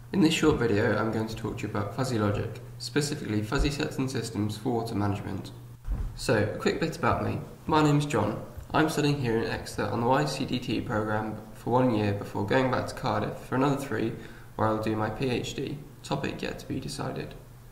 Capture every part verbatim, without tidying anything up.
In this short video, I'm going to talk to you about fuzzy logic, specifically fuzzy sets and systems for water management. So, a quick bit about me. My name is John. I'm studying here in Exeter on the Y C D T programme for one year before going back to Cardiff for another three, where I'll do my PhD, topic yet to be decided.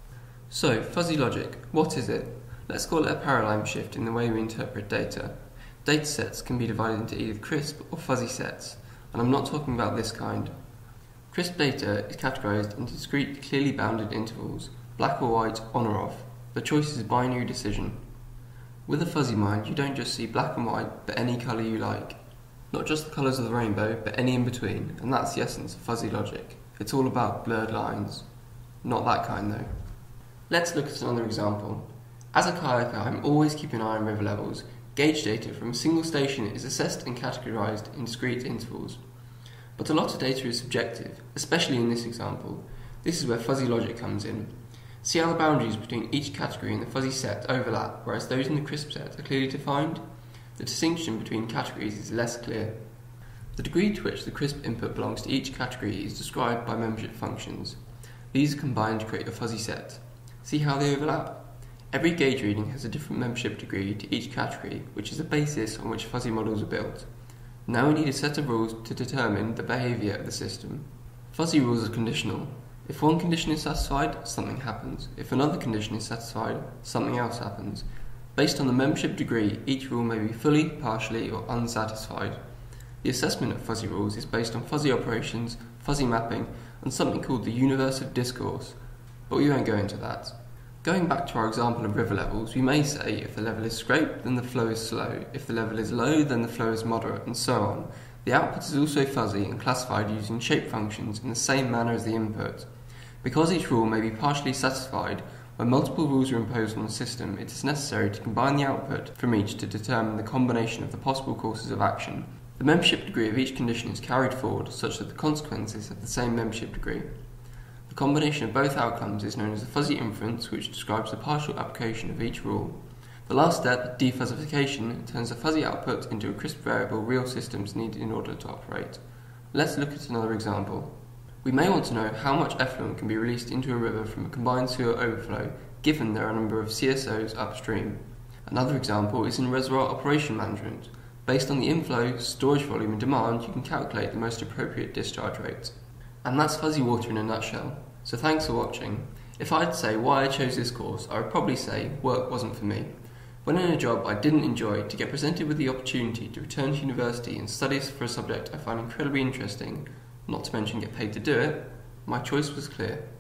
So, fuzzy logic, what is it? Let's call it a paradigm shift in the way we interpret data. Data sets can be divided into either crisp or fuzzy sets, and I'm not talking about this kind. Crisp data is categorized into discrete, clearly bounded intervals, black or white, on or off. The choice is a binary decision. With a fuzzy mind, you don't just see black and white, but any colour you like. Not just the colours of the rainbow, but any in between, and that's the essence of fuzzy logic. It's all about blurred lines. Not that kind though. Let's look at another example. As a kayaker, I'm always keeping an eye on river levels. Gauge data from a single station is assessed and categorized in discrete intervals. But a lot of data is subjective, especially in this example. This is where fuzzy logic comes in. See how the boundaries between each category in the fuzzy set overlap, whereas those in the crisp set are clearly defined? The distinction between categories is less clear. The degree to which the crisp input belongs to each category is described by membership functions. These are combined to create a fuzzy set. See how they overlap? Every gauge reading has a different membership degree to each category, which is the basis on which fuzzy models are built. Now we need a set of rules to determine the behaviour of the system. Fuzzy rules are conditional. If one condition is satisfied, something happens. If another condition is satisfied, something else happens. Based on the membership degree, each rule may be fully, partially, or unsatisfied. The assessment of fuzzy rules is based on fuzzy operations, fuzzy mapping, and something called the universe of discourse. But we won't go into that. Going back to our example of river levels, we may say if the level is scraped, then the flow is slow. If the level is low, then the flow is moderate, and so on. The output is also fuzzy and classified using shape functions in the same manner as the input. Because each rule may be partially satisfied, when multiple rules are imposed on the system, it is necessary to combine the output from each to determine the combination of the possible courses of action. The membership degree of each condition is carried forward such that the consequences have the same membership degree. The combination of both outcomes is known as a fuzzy inference, which describes the partial application of each rule. The last step, defuzzification, turns a fuzzy output into a crisp variable real systems need in order to operate. Let's look at another example. We may want to know how much effluent can be released into a river from a combined sewer overflow, given there are a number of C S Os upstream. Another example is in reservoir operation management. Based on the inflow, storage volume and demand, you can calculate the most appropriate discharge rate. And that's fuzzy water in a nutshell. So thanks for watching. If I had to say why I chose this course, I would probably say work wasn't for me. When in a job I didn't enjoy, to get presented with the opportunity to return to university and study for a subject I find incredibly interesting, not to mention get paid to do it, my choice was clear.